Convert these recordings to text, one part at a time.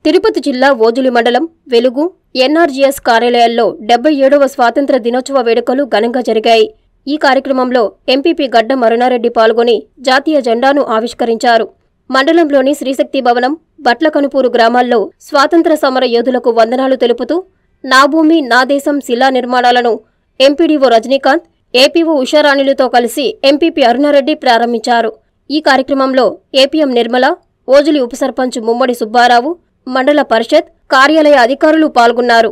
తిరుపతి జిల్లా ఓజులి మండలం వెలుగు ఎన్ఆర్జీఎస్ కార్యాలయాల్లో 77వ స్వాతంత్ర దినోత్సవ వేడుకలు ఘనంగా జరిగాయి. ఈ కార్యక్రమంలో ఎంపీపీ గడ్డం అరుణారెడ్డి పాల్గొని జాతీయ జెండాను ఆవిష్కరించారు. మండలంలోని శ్రీశక్తి భవనం, బట్లకనుపూరు గ్రామాల్లో స్వాతంత్ర సమర యోధులకు వందనాలు తెలుపుతూ నా భూమి నా దేశం శిలా నిర్మాణాలను ఎంపీడీఓ రజనీకాంత్, ఏపీఓ ఉషారాణిలతో కలిసి ఎంపీపీ అరుణారెడ్డి ప్రారంభించారు. ఈ కార్యక్రమంలో ఏపీఎం నిర్మల, ఓజులి ఉప సర్పంచ్ ముమ్మడి సుబ్బారావు, మండల పరిషత్ కార్యాలయ అధికారులు పాల్గొన్నారు.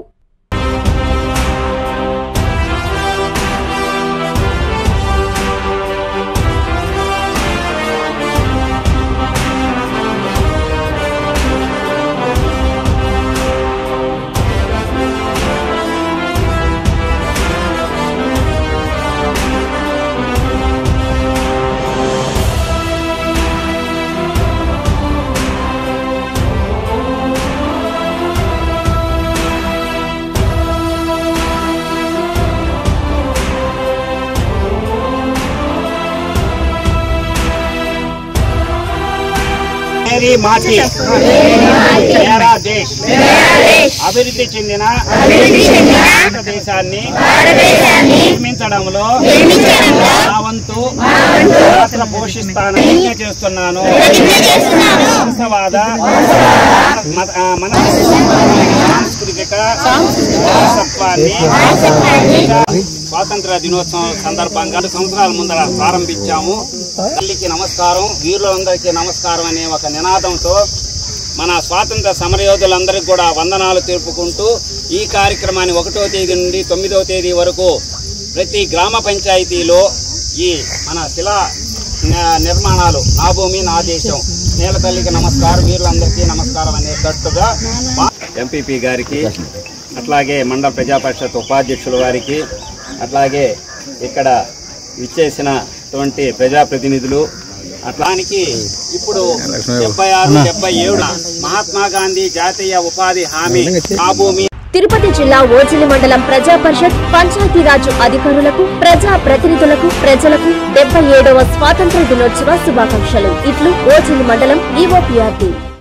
मेरी माटी मेरा देश అభివృద్ధి చెందిన భారతదేశాన్ని నిర్మించడంలో నా వంతు పాత్ర పోషిస్తానని చేస్తున్నాను. వంశవాద మన సాంస్కృతిక వారసత్వాన్ని స్వాతంత్ర దినోత్సవం సందర్భంగా 2 సంవత్సరాల ముందర ప్రారంభించాము. తల్లికి నమస్కారం, వీరులందరికీ నమస్కారం అనే ఒక నినాదంతో మన స్వాతంత్ర సమరయోధులందరికీ కూడా వందనాలు తెలుపుకుంటూ ఈ కార్యక్రమాన్ని 1వ తేదీ నుండి 9వ తేదీ వరకు ప్రతి గ్రామ పంచాయతీలో ఈ మన శిలా నిర్మాణాలు నా భూమి నా దేశం, నేల తల్లికి నమస్కారం, వీరులందరికీ నమస్కారం అనేటట్టుగా ఎంపీపీ గారికి, అట్లాగే మండల ప్రజా పరిషత్ ఉపాధ్యక్షుల వారికి, అట్లాగే ఇక్కడ ఇచ్చేసినటువంటి ప్రజాప్రతినిధులు, అట్లానికి ఇప్పుడు 76-77 మహాత్మా గాంధీ జాతీయ ఉపాధి హామీ నా భూమి. తిరుపతి జిల్లా ఓజిలి మండలం ప్రజా పరిషత్ పంచాయతీరాజ్ అధికారులకు, ప్రజా ప్రతినిధులకు, ప్రజలకు 77వ స్వాతంత్ర దినోత్సవ శుభాకాంక్షలు. ఇట్లు ఓజిలి మండలం ఈఓపీఆర్టీ.